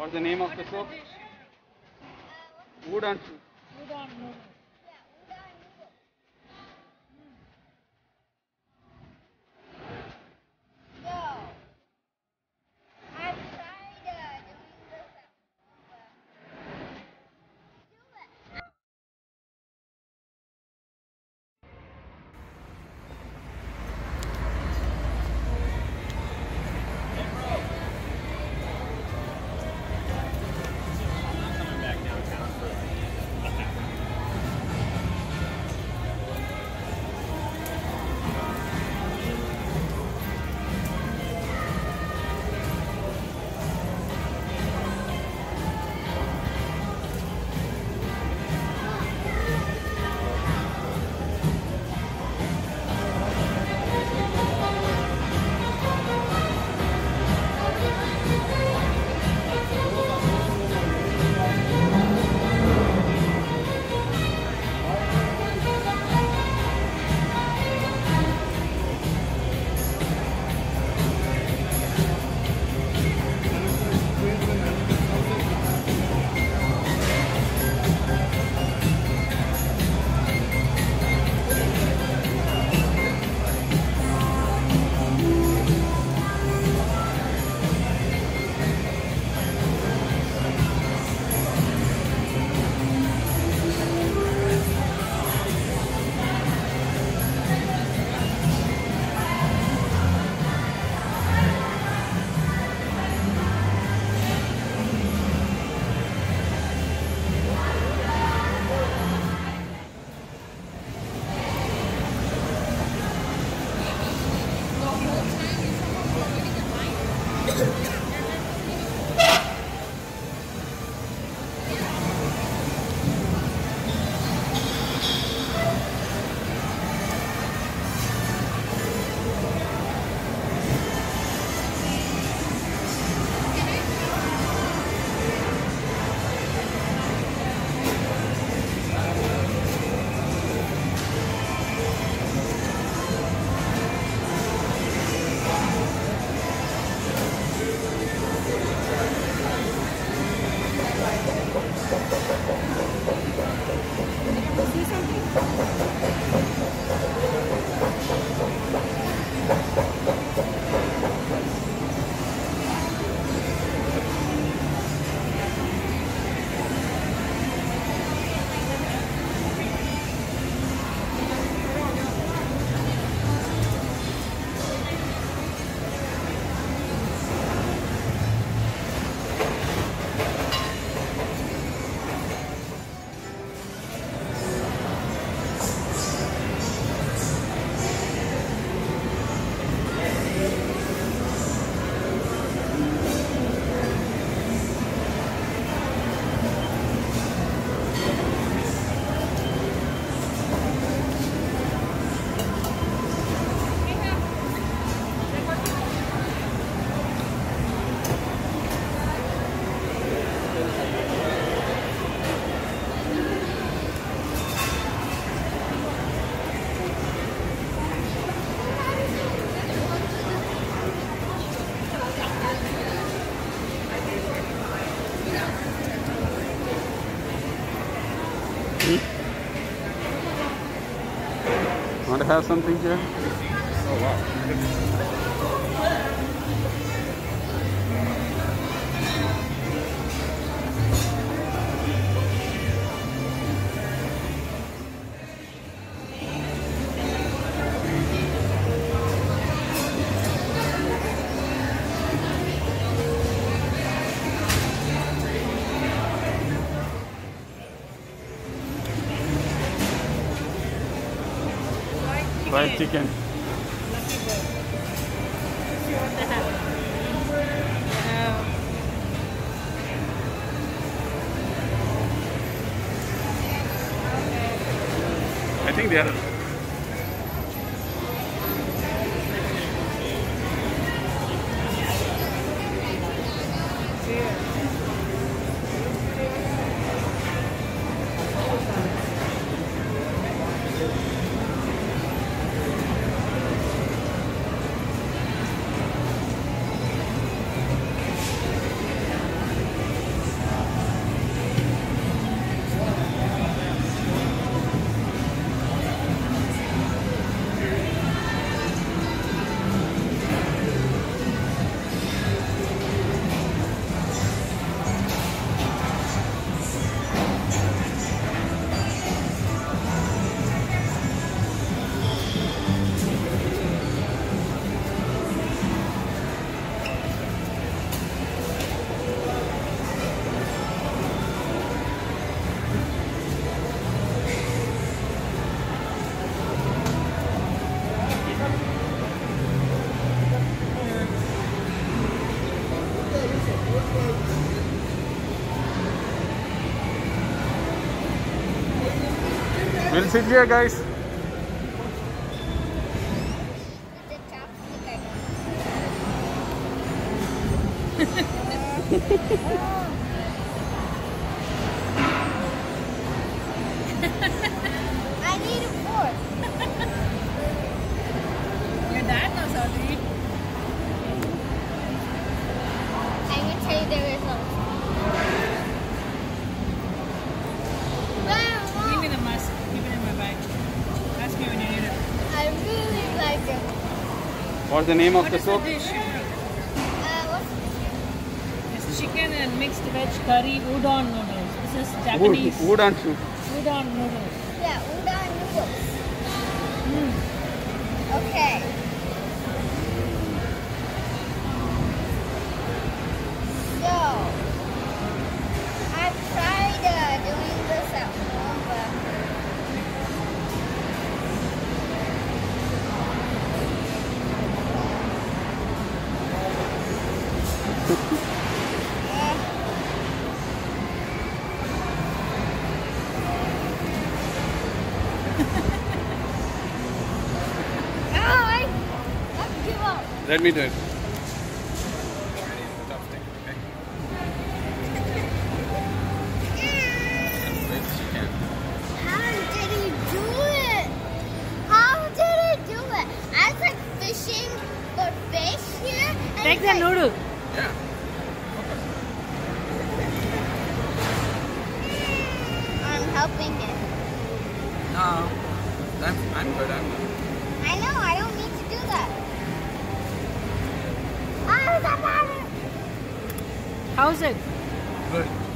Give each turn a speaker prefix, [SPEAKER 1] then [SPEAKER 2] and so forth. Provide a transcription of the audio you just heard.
[SPEAKER 1] What's the name of the soap? Udon soup. Want to have something here? Oh wow. Fried chicken. I think they are. We'll sit here, guys.
[SPEAKER 2] With the chopstick, I need a fork.
[SPEAKER 3] Your dad knows how to eat.
[SPEAKER 2] I'm gonna tell you the results.
[SPEAKER 3] Give me the mask. Keep it in my bag. Ask me when you need it.
[SPEAKER 2] I really like it.
[SPEAKER 1] What's the name of
[SPEAKER 3] What
[SPEAKER 1] the
[SPEAKER 3] is
[SPEAKER 1] soup?
[SPEAKER 3] the dish?
[SPEAKER 2] What's
[SPEAKER 3] It's chicken and mixed veg curry udon noodles. This is Japanese
[SPEAKER 1] Udon soup.
[SPEAKER 3] udon noodles.
[SPEAKER 2] yeah, udon noodles. Okay. So, I've tried doing this at home, but I give up.
[SPEAKER 1] Let me do it.
[SPEAKER 2] How did he do it? How did he do it? I was like fishing for fish here. And
[SPEAKER 3] Take
[SPEAKER 2] it's
[SPEAKER 3] the
[SPEAKER 2] like,
[SPEAKER 3] noodle.
[SPEAKER 1] Yeah.
[SPEAKER 2] I'm helping him.
[SPEAKER 1] No. I'm good. I'm good.
[SPEAKER 2] I know, I don't need to do that. Oh, that matters.
[SPEAKER 3] How's it?
[SPEAKER 1] Good.